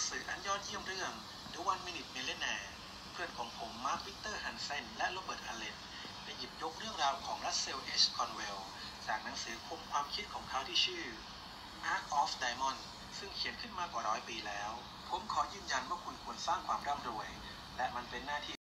สืออันยอดเยี่ยมเรื่อง The One Minute Millionaire เพื่อนของผมมาร์ค วิกเตอร์ ฮันเซนและโรเบิร์ต อัลเลนได้หยิบยกเรื่องราวของรัสเซล เอช คอนเวลจากหนังสือคมความคิดของเขาที่ชื่อ Arc of Diamond ซึ่งเขียนขึ้นมากว่า100 ปีแล้วผมขอยืนยันว่าคุณควรสร้างความร่ำรวยและมันเป็นหน้าที่